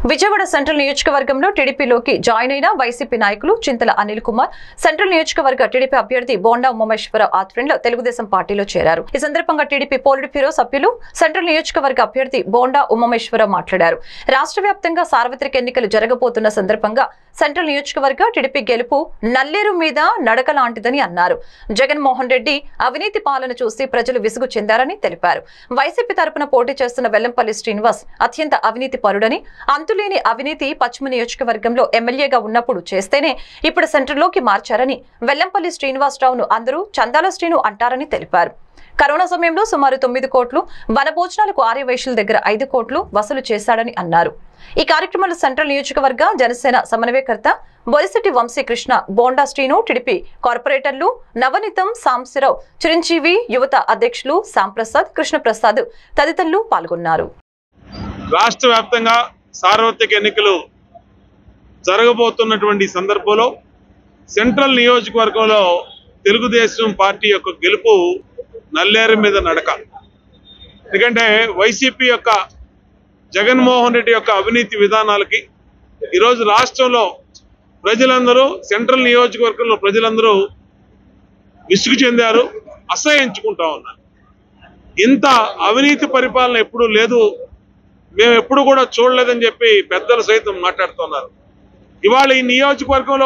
Vijayawada central నియోజకవర్గంలో టీడీపీలోకి join అయిన వైసీపీ నాయకులు చింతల అనిల్ కుమార్ సెంట్రల్ నియోజకవర్గ టీడీపీ అభ్యర్థి బోండా ఉమామేశ్వరరావు ఆధ్వర్యంలో తెలుగుదేశం పార్టీలో చేరారు। ఈ సందర్భంగా టీడీపీ పోలిట్ బ్యూరో సభ్యులు సెంట్రల్ నియోజకవర్గ అభ్యర్థి బోండా ఉమామేశ్వరరావు మాట్లాడారు। రాష్ట్ర వ్యాప్తంగా సార్వత్రిక ఎన్నికలు జరగబోతున్న సందర్భంగా సెంట్రల్ నియోజకవర్గ టీడీపీ గెలుపు నల్లేరు మీద నడక లాంటిదని అన్నారు। జగన్మోహన్ రెడ్డి అవినీతి పాలన చూసి ప్రజలు విసుగు చెందారని తెలిపారు। వైసీపీ తరపున పోటీ చేస్తున్న వెల్లంపల్లి శ్రీనివాస్ అత్యంత అవినీతి పరుడని, అంతులేని అవినీతి పశ్చిమ నియోజకవర్గంలో ఎమ్మెల్యేగా ఉన్నప్పుడు చేస్తేనే ఇప్పుడు సెంట్రల్లోకి మార్చారని, వెల్లంపల్లి శ్రీనివాసరావును అందరూ చందాల శ్రీను అంటారని తెలిపారు। కరోనా సమయంలో సుమారు 9 కోట్లు, వనభోజనాలకు ఆర్యవైశ్యుల దగ్గర 5 కోట్లు వసూలు చేశాడని అన్నారు। ఈ కార్యక్రమంలో సెంట్రల్ నియోజకవర్గ జనసేన సమన్వయకర్త బొలిశెట్టి వంశీకృష్ణ, బోండా శ్రీను, టీడీపీ కార్పొరేటర్లు నవనీతం, సాంబశివరావు, చిరంజీవి యువత అధ్యక్షులు శ్యాంప్రసాద్, కృష్ణప్రసాద్ తదితరులు పాల్గొన్నారు। రాష్ట్ర వ్యాప్తంగా సార్వత్రిక ఎన్నికలు జరగబోతున్నటువంటి సందర్భంలో సెంట్రల్ నియోజకవర్గంలో తెలుగుదేశం పార్టీ యొక్క గెలుపు నల్లేరు మీద నడక। ఎందుకంటే వైసీపీ యొక్క జగన్మోహన్ రెడ్డి యొక్క అవినీతి విధానాలకి ఈరోజు రాష్ట్రంలో ప్రజలందరూ, సెంట్రల్ నియోజకవర్గంలో ప్రజలందరూ విసుగు చెందారు, అసహ్యించుకుంటా ఉన్నారు। ఇంత అవినీతి పరిపాలన ఎప్పుడూ లేదు, మేము ఎప్పుడు కూడా చూడలేదని చెప్పి పెద్దలు సైతం మాట్లాడుతున్నారు। ఇవాళ ఈ నియోజకవర్గంలో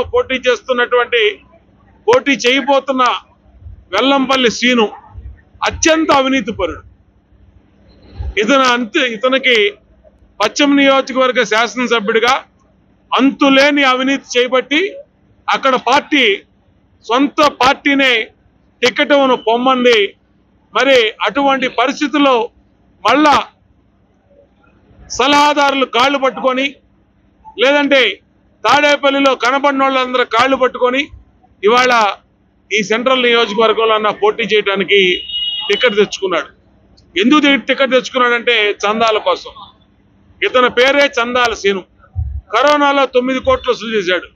పోటీ చేయబోతున్న వెల్లంపల్లి శ్రీను అత్యంత అవినీతి పరుడు। ఇతనికి పశ్చిమ నియోజకవర్గ శాసనసభ్యుడిగా అంతులేని అవినీతి చేయబట్టి అక్కడ సొంత పార్టీనే టికెట్ను పొమ్మంది। మరి అటువంటి పరిస్థితుల్లో మళ్ళా సలహాదారులు కాళ్ళు పట్టుకొని, లేదంటే తాడేపల్లిలో కనబడిన వాళ్ళందరూ కాళ్ళు పట్టుకొని ఇవాళ ఈ సెంట్రల్ నియోజకవర్గంలో పోటీ చేయడానికి టికెట్ తెచ్చుకున్నాడు। ఎందుకు టికెట్ తెచ్చుకున్నాడంటే చందాల కోసం। ఇతని పేరే చందాల శ్రీను। కరోనాలో 9 కోట్లు వసూలు చేశాడు।